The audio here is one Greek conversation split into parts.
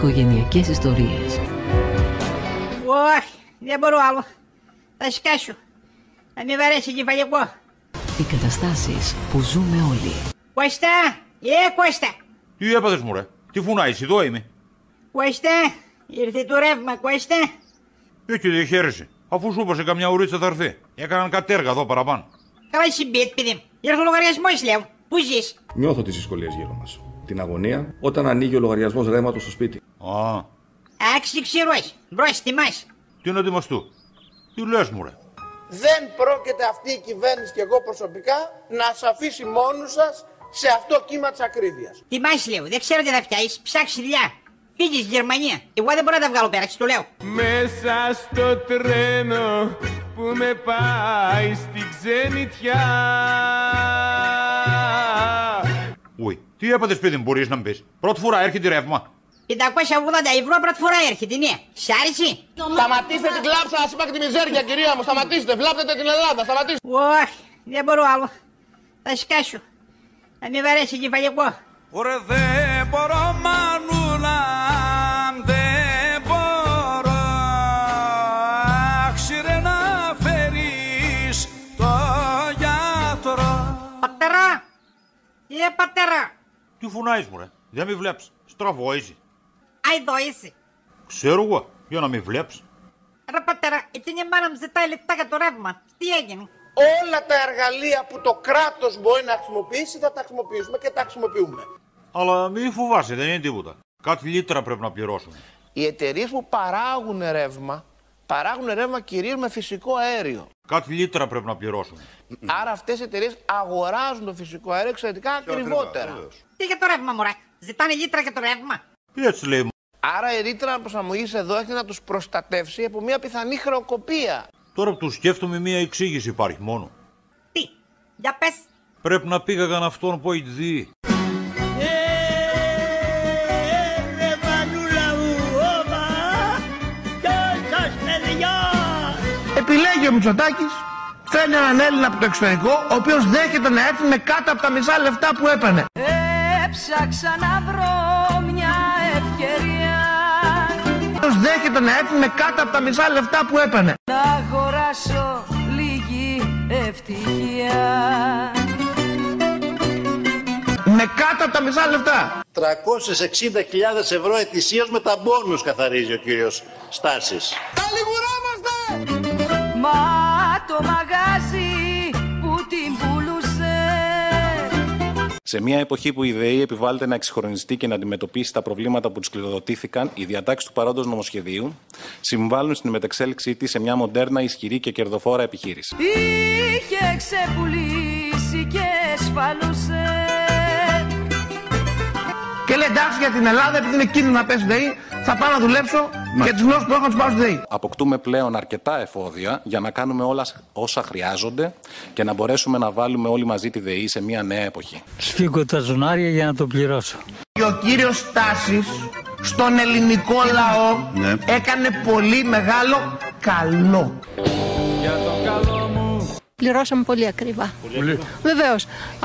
οικογενειακές ιστορίες. Όχι, δεν μπορώ άλλο. Θα σκάσω. Θα με βαρέσει κεφαλικό. Οι καταστάσεις που ζούμε όλοι. Κώστα! Κώστα! Τι έπαθες μου ρε, τι φουνάεις, εδώ είμαι. Κώστα, ήρθε το ρεύμα, Κώστα. Και δεν χαίρεσαι, αφού σου είπα καμιά ουρίτσα θα έρθει. Έκαναν κάτι έργα εδώ παραπάνω. Καλά συμπέτ, παιδί μου. Ήρθε ο λογαριασμός, λέω. Πού ζεις? Νιώθω τις δυσκολίες γύρω μας. Την αγωνία όταν ανοίγει ο λογαριασμός ρεύματος στο σπίτι. Άξι ξηρός, μπρος τιμάς. Τι να τιμαστού, τι λες μου ρε. Δεν πρόκειται αυτή η κυβέρνηση και εγώ προσωπικά να σας αφήσει μόνους σας σε αυτό κύμα της ακρίβειας. Τιμάς, λέω, δεν ξέρω τι θα φτιάσεις, ψάξει δουλειά. Φύγεις Γερμανία, εγώ δεν μπορώ να τα βγάλω πέρα, το λέω. Μέσα στο τρένο που με πάει στη ξενιτιά. Ουι, τι έπαθες παιδί μου, μπορείς να μου πεις. Πρώτη φορά έρχεται ρεύμα. 580 ευρώ πρώτη φορά έρχεται, ναι. Σ' άρεσε? Σταματήστε την κλάψα, να είπα και τη μιζέρια, κυρία μου. Σταματήστε, βλάπτετε την Ελλάδα, σταματήστε. Όχι, δεν μπορώ άλλο. Θα σκάσω. Θα με βαρέσει κεφαλικό. Ωραία, δεν μπορώ μανούλα, δεν μπορώ. Άξιρε να φέρεις το γιατρό. Πατέρα! Πατέρα! Τι φουνάεις μου ρε, δεν με βλέπεις, στραβό είσαι. Εδώ είσαι. Ξέρω εγώ, για να με βλέπεις. Ρε πατέρα, εκείνη η μάνα μου ζητάει λεφτά για το ρεύμα. Τι έγινε? Όλα τα εργαλεία που το κράτος μπορεί να χρησιμοποιήσει θα τα χρησιμοποιήσουμε και τα χρησιμοποιούμε. Αλλά μη φοβάσαι, δεν είναι τίποτα. Κάτι λίτρα πρέπει να πληρώσουμε. Οι εταιρείες που παράγουν ρεύμα κυρίως με φυσικό αέριο. Κάτι λίτρα πρέπει να πληρώσουμε. Άρα αυτές οι εταιρείες αγοράζουν το φυσικό αέριο εξαιρετικά ακριβότερα. Τι για το ρεύμα, μωρέ? Ζητάνε λίτρα για το ρεύμα. Έτσι λέει. Άρα η ρήτρα προσαρμογής εδώ έχει να τους προστατεύσει από μια πιθανή χρεοκοπία. Τώρα που του σκέφτομαι, μία εξήγηση υπάρχει μόνο. Τι? Για πες. Πρέπει να πήγαγαν αυτόν που έχει δει. Επιλέγει ο Μητσοτάκης, φέρνει έναν Έλληνα από το εξωτερικό, ο οποίος δέχεται να έρθει με κάτω από τα μισά λεφτά που έπαιρνε. Έψαξα να βρω μια ευκαιρία. Δέχεται να έρθει με κάτω από τα μισά λεφτά που έπαιρνε. Να αγοράσω λίγη ευτυχία. Με κάτω από τα μισά λεφτά. 360.000 ευρώ ετησίως με τα μπόνους καθαρίζει ο κύριος Στάσης. Μα το μαγάζι που την πουλούσε. Σε μια εποχή που η ΔΕΗ επιβάλλεται να εξυγχρονιστεί και να αντιμετωπίσει τα προβλήματα που τους κληροδοτήθηκαν, οι διατάξεις του παρόντος νομοσχεδίου συμβάλλουν στην μεταξέλιξή της σε μια μοντέρνα, ισχυρή και κερδοφόρα επιχείρηση. Είχε ξεπουλήσει και σφαλούσε. Και λέει εντάξει για την Ελλάδα, επειδή είναι κίνδυνο να πέσει ΔΕΗ, θα πάω να δουλέψω για τις γλώσσες που έχω να τις πάω στη ΔΕΗ. Αποκτούμε πλέον αρκετά εφόδια για να κάνουμε όλα όσα χρειάζονται και να μπορέσουμε να βάλουμε όλοι μαζί τη ΔΕΗ σε μια νέα εποχή. Σφίγγω τα ζωνάρια για να το πληρώσω. Και ο κύριος Στάσης στον ελληνικό λαό έκανε πολύ μεγάλο καλό. Για το καλό μου. Πληρώσαμε πολύ ακριβά. Πολύ. Βεβαίως.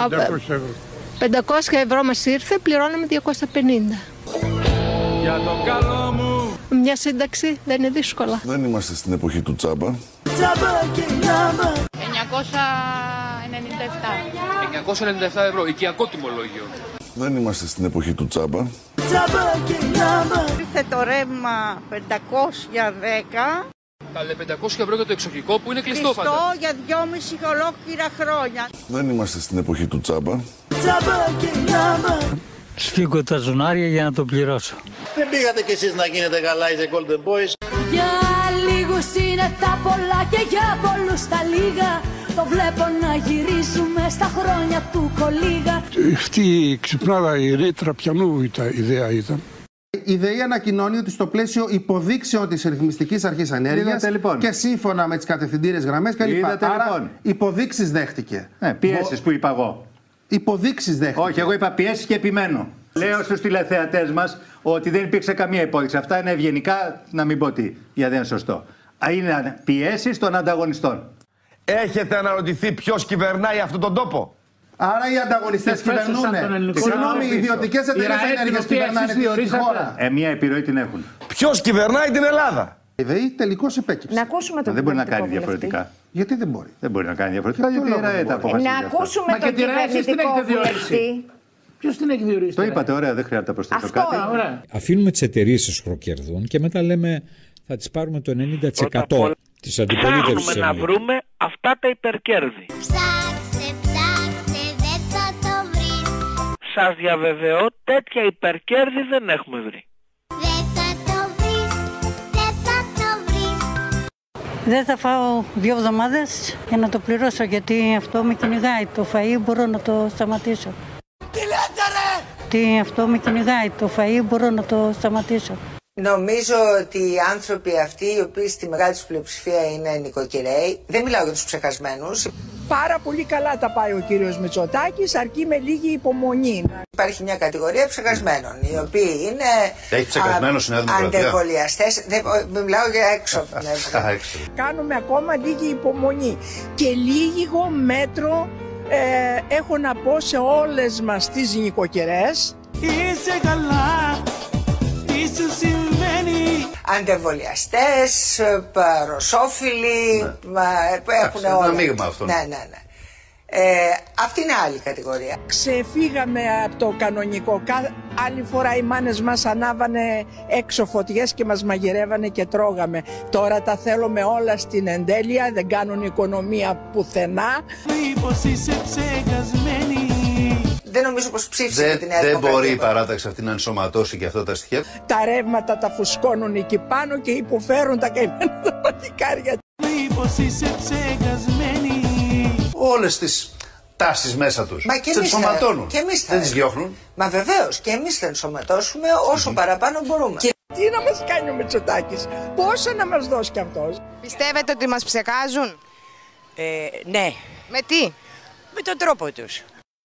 500 ευρώ μας ήρθε, πληρώναμε 250. Για το καλό μου. Μια σύνταξη δεν είναι δύσκολα. Δεν είμαστε στην εποχή του τσάμπα. Τσάμπα και λάμπα. 997 ευρώ, οικιακό τιμολόγιο. Δεν είμαστε στην εποχή του τσάμπα. Τσάμπα και λάμπα. Ήρθε το ρεύμα 510. Καλέ 500 ευρώ για το εξοχικό που είναι κλειστό φαντά. Για 2,5 ολόκληρα χρόνια. Δεν είμαστε στην εποχή του τσάμπα. Τσάμπα και λάμπα. Σφίγγω τα ζωνάρια για να το πληρώσω. Δεν πήγατε κι εσείς να γίνετε γαλάιζε Golden Boys. Για λίγους είναι τα πολλά και για πολλούς τα λίγα. Το βλέπω να γυρίζουμε στα χρόνια του κολίγα. Αυτή η ξυπνάδα, η ρήτρα πιανού ιδέα ήταν. Η ΔΕΗ ανακοινώνει ότι στο πλαίσιο υποδείξεων της Ρυθμιστικής Αρχής Ενέργειας και σύμφωνα με τις κατευθυντήριες γραμμές κλπ. Άρα υποδείξεις δέχτηκε. Πιέσεις που είπα εγώ. Υποδείξεις δέχτηκε. Όχι, εγώ είπα πιέσεις και επιμένω. Λέω στους τηλεθεατές μας ότι δεν υπήρξε καμία υπόδειξη. Αυτά είναι ευγενικά, να μην πω τι, γιατί δεν είναι σωστό. Είναι πιέσεις των ανταγωνιστών. Έχετε αναρωτηθεί ποιος κυβερνάει αυτόν τον τόπο? Άρα οι ανταγωνιστές κυβερνούν. Συγγνώμη, οι ιδιωτικές εταιρείες ενέργειας κυβερνάνε τη χώρα. Μια επιρροή την έχουν. Ποιος κυβερνάει την Ελλάδα? Η ΔΕΗ τελικώς υπέκυψε. Να ακούσουμε τον Δεν μπορεί να κάνει διαφορετικά. Γιατί δεν μπορεί? Δεν μπορεί να κάνει διαφορετικά, γιατί η ΡΑΕ τα αποφασίζει. Να ακούσουμε τον κυβερνητικό βουλευτή. Ποιος την έχει διορίσει? Το είπατε, ωραία, δεν χρειάζεται να προσθέσω κάτι. Αφήνουμε τις εταιρείες στις χροκερδούν και μετά λέμε θα τις πάρουμε το 90% της αντιπολίτευσης. Ψάχνουμε να βρούμε αυτά τα υπερκέρδη. Ψάξτε, δεν θα το βρεις. Σας διαβεβαιώ, τέτοια υπερκέρδη δεν έχουμε βρει. Δεν θα το βρεις, δεν θα το βρεις. Δεν θα φάω 2 εβδομάδες για να το πληρώσω, γιατί αυτό με κυνηγάει. Το φαΐ μπορώ να το σταματήσω. Τι λέτε ρε! Τι αυτό με κυνηγάει. Το φαΐ μπορώ να το σταματήσω. Νομίζω ότι οι άνθρωποι αυτοί, οι οποίοι στη μεγάλη τους πλειοψηφία είναι νοικοκυρέοι, δεν μιλάω για τους ψεκασμένους. Πάρα πολύ καλά τα πάει ο κύριος Μητσοτάκης, αρκεί με λίγη υπομονή. Υπάρχει μια κατηγορία ψεκασμένων, οι οποίοι είναι αντεμβολιαστές. Δεν μιλάω για έξω από την Ελλάδα. Κάνουμε ακόμα λίγη υπομονή και λίγο μέτρο έχω να πω σε όλες μας τις νοικοκυρές. Είσαι καλά, τι σου συμβαίνει? Αντεμβολιαστές, ρωσόφιλοι, έχουν όλα. Ένα μείγμα αυτό. Ναι. Αυτή είναι άλλη κατηγορία. Ξεφύγαμε από το κανονικό. Άλλη φορά οι μάνες μας ανάβανε έξω φωτιές και μας μαγειρεύανε και τρώγαμε. Τώρα τα θέλουμε όλα στην εντέλεια, δεν κάνουν οικονομία πουθενά. Μήπως είσαι ψεκασμένη? Δεν νομίζω πως ψήφισε την Δεν μπορεί η παράταξη αυτή να ενσωματώσει και αυτά τα στοιχεία. Τα ρεύματα τα φουσκώνουν εκεί πάνω και υποφέρουν τα καημένα τα παλικάρια. Μήπως είσαι ψεκασμένη? Όλες τις τάσεις μέσα τους. Τις ενσωματώνουν. Δεν τις διώχνουν. Μα βεβαίως και εμείς θα ενσωματώσουμε όσο παραπάνω μπορούμε. Και τι να μας κάνει ο Μητσοτάκης, πόσα να μας δώσει κι αυτός? Πιστεύετε ότι μας ψεκάζουν? Ναι. Με τι? Με τον τρόπο τους.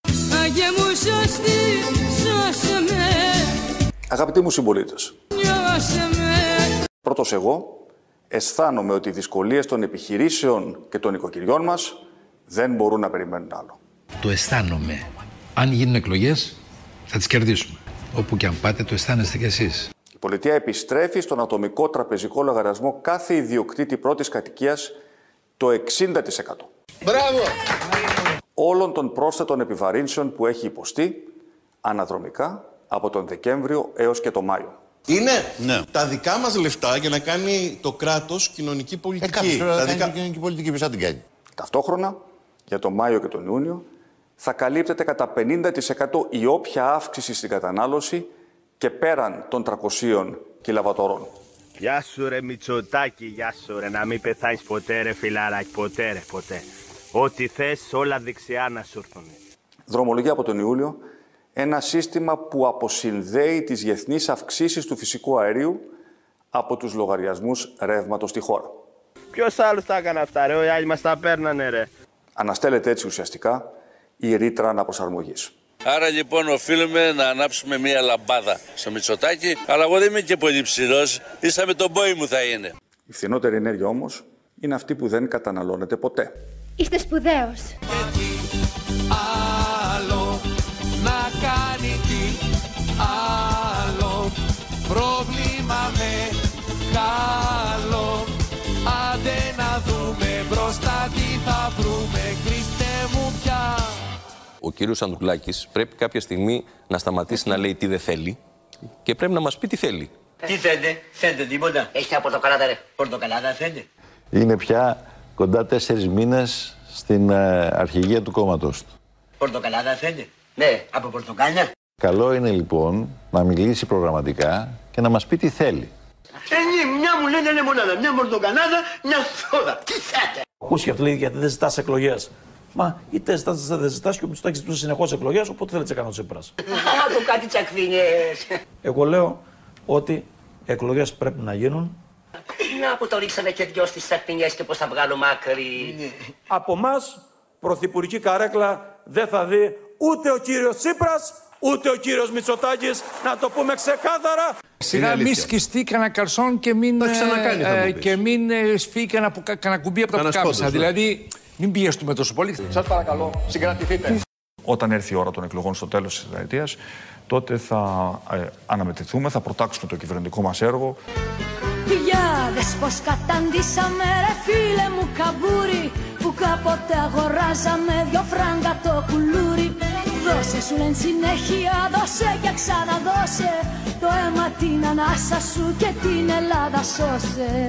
Αγαπητοί μου συμπολίτες, πρώτος εγώ αισθάνομαι ότι οι δυσκολίες των επιχειρήσεων και των οικοκυριών μας δεν μπορούν να περιμένουν άλλο. Το αισθάνομαι. Αν γίνουν εκλογές, θα τις κερδίσουμε. Όπου και αν πάτε, το αισθάνεστε κι εσείς. Η πολιτεία επιστρέφει στον ατομικό τραπεζικό λογαριασμό κάθε ιδιοκτήτη πρώτης κατοικίας το 60%. Μπράβο! Όλων των πρόσθετων επιβαρύνσεων που έχει υποστεί αναδρομικά από τον Δεκέμβριο έως και τον Μάιο. Είναι τα δικά μας λεφτά για να κάνει το κράτος κοινωνική πολιτική. Κοινωνική πολιτική ποιος θα την κάνει? Ταυτόχρονα, για τον Μάιο και τον Ιούνιο, θα καλύπτεται κατά 50% η όποια αύξηση στην κατανάλωση και πέραν των 300 κιλαβατορών. Γεια σου ρε Μητσοτάκη, γεια σου ρε, να μην πεθάνεις ποτέ ρε φιλαράκι, ποτέ. Ό,τι θες όλα δεξιά να σου έρθουν. Δρομολογεί από τον Ιούλιο ένα σύστημα που αποσυνδέει τις διεθνείς αυξήσεις του φυσικού αερίου από τους λογαριασμούς ρεύματος στη χώρα. Ποιος άλλος τα έκανε αυτά ρε, οι άλλοι μας τα παίρνανε ρε. Αναστέλλεται έτσι ουσιαστικά η ρήτρα αναπροσαρμογής. Άρα λοιπόν οφείλουμε να ανάψουμε μία λαμπάδα στο Μητσοτάκη, αλλά εγώ δεν είμαι και πολύ ψηλός, ίσα με τον πόη μου θα είναι. Η φθηνότερη ενέργεια όμως είναι αυτή που δεν καταναλώνεται ποτέ. Είστε σπουδαίος. Άλλο να κάνει τι άλλο, πρόβλημα μεγάλο. Άντε να δούμε μπροστά τι θα βρούμε, Χριστέ μου πια. Ο κύριος Ανδρουλάκης πρέπει κάποια στιγμή να σταματήσει να λέει τι δεν θέλει και πρέπει να μας πει τι θέλει. Τι θέλετε τίποτα? Έχετε από πορτοκαλάδα ρε. Πορτοκαλάδα θέλετε? Είναι πια κοντά 4 μήνες στην αρχηγία του κόμματος του. Πορτοκαλάδα θέλετε? Ναι, από πορτοκάλια. Καλό είναι λοιπόν να μιλήσει προγραμματικά και να μας πει τι θέλει. Μια μου λένε λεμονάδα, μια πορτοκαλάδα, μια σόδα. Τι θέλετε? Ακούσει και αυτό λέει γιατί δεν ζητάς εκλογές. Μα είτε ζητάς δεν ζητάς και ο Μητσοτάκης ζητούσε συνεχώς εκλογές, οπότε θέλετε να κάνω Τσίπρας. Άμα το κάτι τσακβίνες. Εγώ λέω ότι εκλογές πρέπει να γίνουν. Να που το ρίξανε και δυο στις τσακβίνιες και πώς θα βγάλουμε άκρη. Από εμάς, πρωθυπουργική καρέκλα δεν θα δει ούτε ο κύριος Τσίπρας, ούτε ο κύριος Μητσοτάκης, να το πούμε ξεκάθαρα. Σιγά μη σκιστεί κανένα καρσόν και μην σφύγει κανένα κουμπί από τα πουκάμισα. Δηλαδή, μην πιέστουμε τόσο πολύ. Σας παρακαλώ, συγκρατηθείτε. Όταν έρθει η ώρα των εκλογών στο τέλος της δεκαετίας, τότε θα αναμετρηθούμε, θα προτάξουμε το κυβερνητικό μας έργο. Για δες πως καταντήσαμε ρε φίλε μου καμπούρι, που κάποτε αγοράζαμε 2 φράγκα το κουλούρι. Δώσε σου λένε συνέχεια, δώσε και ξαναδώσε, το αίμα την ανάσα σου και την Ελλάδα σώσε.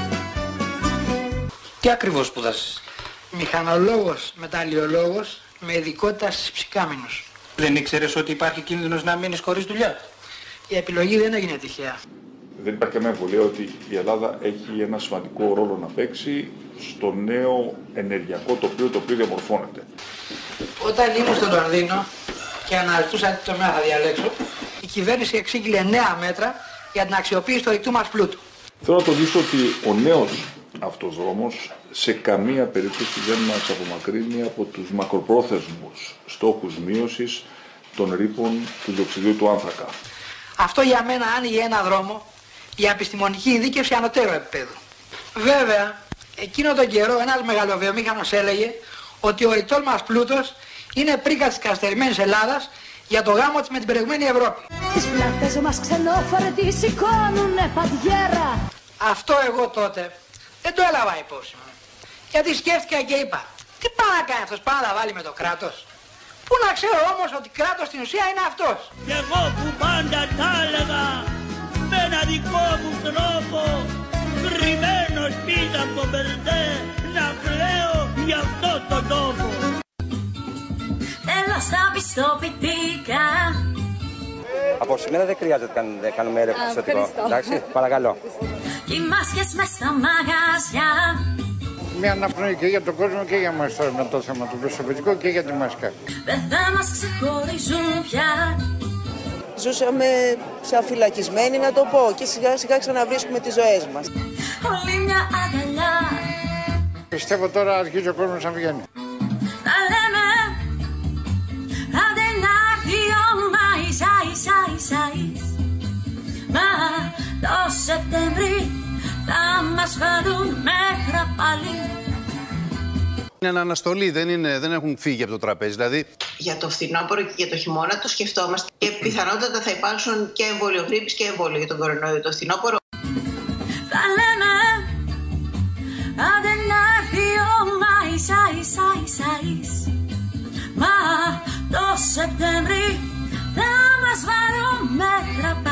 Τι ακριβώς σπουδάσεις? Μηχανολόγος, μεταλλιολόγος, με ειδικότητα στις ψυκάμινους. Δεν ήξερες ότι υπάρχει κίνδυνος να μείνεις χωρίς δουλειά? Η επιλογή δεν έγινε τυχαία. Δεν υπάρχει καμία αμφιβολία ότι η Ελλάδα έχει ένα σημαντικό ρόλο να παίξει στο νέο ενεργειακό τοπίο το οποίο διαμορφώνεται. Όταν ήμουν στο Λονδίνο και αναζητούσα τι τομέα θα διαλέξω, η κυβέρνηση εξήγηλε νέα μέτρα για την αξιοποίηση του ορυκτού μας πλούτου. Θέλω να τονίσω ότι ο νέος αυτός δρόμος σε καμία περίπτωση δεν μας απομακρύνει από τους μακροπρόθεσμους στόχους μείωσης των ρήπων του διοξειδίου του άνθρακα. Αυτό για μένα άνοιγε ένα δρόμο για επιστημονική ειδίκευση ανωτέρω επίπεδου. Βέβαια, εκείνο τον καιρό ένας μεγαλοβιομήχανος έλεγε ότι ο ορυκτός μας πλούτος είναι πρίκα της καθυστερημένης Ελλάδας για το γάμο της με την προηγούμενη Ευρώπη. Τις πλατές μας ξενόφορετοι σηκώνουνε παντιέρα. Αυτό εγώ τότε δεν το έλαβα υπόψη μου. Γιατί σκέφτηκα και είπα, τι πάει να κάνει αυτός, πάει να τα βάλει με το κράτος? Πού να ξέρω όμως ότι κράτος στην ουσία είναι αυτός. Κι εγώ που πάντα τα έλεγα με ένα δικό μου τρόπο, κρυμμένος πίσω από το μπερδέ, να κλαίω για αυτό το τόπο. Θέλω στα πιστοποιητικά. Από σήμερα δεν χρειάζεται να κάνουμε έρευνα πιστωτικό. Εντάξει, παρακαλώ. Και οι μάσκες μες στα μαγαζιά. Μια αναπνοή και για τον κόσμο και για μας τώρα με το θέμα του προσωπικού και για τη μάσκα. Δεν θα μας ξεχωρίζουν πια. Ζούσαμε σαν φυλακισμένοι, να το πω, και σιγά σιγά ξαναβρίσκουμε τις ζωές μας. Όλη μια αγκαλιά. Πιστεύω τώρα αρχίζει ο κόσμος να βγαίνει. Θα λέμε, άντε να έρθει ο Μάης, μα το Σεπτέμβρη θα μας φέρουν μέτρα πάλι. Είναι αναστολή, δεν έχουν φύγει από το τραπέζι, δηλαδή. Για το φθινόπωρο και για το χειμώνα το σκεφτόμαστε και πιθανότατα θα υπάρξουν και εμβόλιο γρίπης και εμβόλιο για τον κορονοϊό. Το φθινόπωρο. Θα λέμε, άντε να έρθει ο Μάης, μα το Σεπτέμβρη θα μας βάλουν μέτρα πάλι.